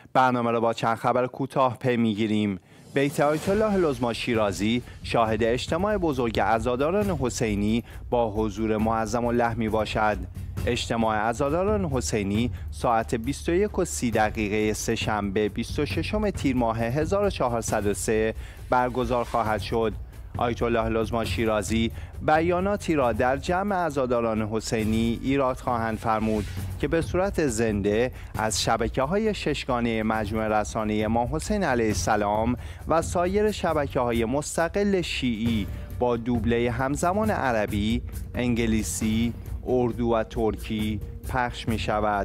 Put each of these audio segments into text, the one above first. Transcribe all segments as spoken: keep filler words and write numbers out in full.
برنامه را با چند خبر کوتاه پی میگیریم. بیت آیت الله لزما شیرازی شاهد اجتماع بزرگ عزاداران حسینی با حضور معظم الله می باشد. اجتماع عزاداران حسینی ساعت بیست و یک و سی دقیقه سه‌شنبه بیست و ششم تیر ماه هزار و چهارصد و سه برگزار خواهد شد. آیت الله لزما شیرازی بیاناتی را در جمع عزاداران حسینی ایراد خواهند فرمود که به صورت زنده از شبکه‌های ششگانه مجموعه رسانه امام حسین علیه السلام و سایر شبکه‌های مستقل شیعی با دوبله همزمان عربی، انگلیسی، اردو و ترکی پخش می شود.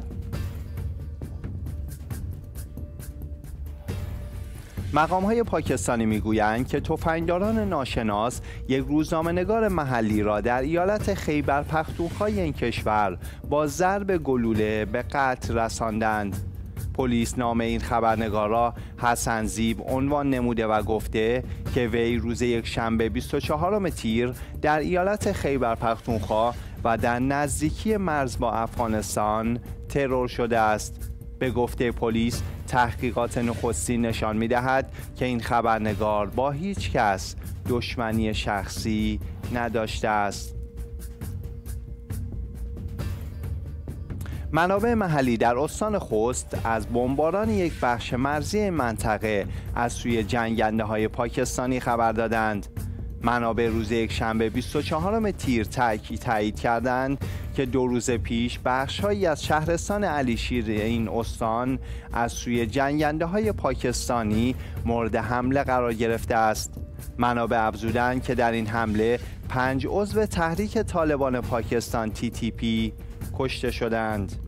مقام‌های پاکستانی می‌گویند که تفنگداران ناشناس یک روزنامه‌نگار محلی را در ایالت خیبر پختونخوا این کشور با ضرب گلوله به قتل رساندند. پلیس نام این خبرنگار را حسن زیب عنوان نموده و گفته که وی روز یک شنبه بیست و چهارم تیر در ایالت خیبر پختونخوا و در نزدیکی مرز با افغانستان ترور شده است. به گفته پلیس تحقیقات نخستین نشان می‌دهد که این خبرنگار با هیچ کس دشمنی شخصی نداشته است. منابع محلی در استان خوست از بمباران یک بخش مرزی منطقه از سوی جنگنده‌های پاکستانی خبر دادند. منابع روز یک شنبه بیست و چهارم تیر تایید کردند که دو روز پیش بخش‌هایی از شهرستان علیشیر این استان از سوی جنگنده‌های پاکستانی مورد حمله قرار گرفته است. منابع افزودند که در این حمله پنج عضو تحریک طالبان پاکستان تی تی پی کشته شدند.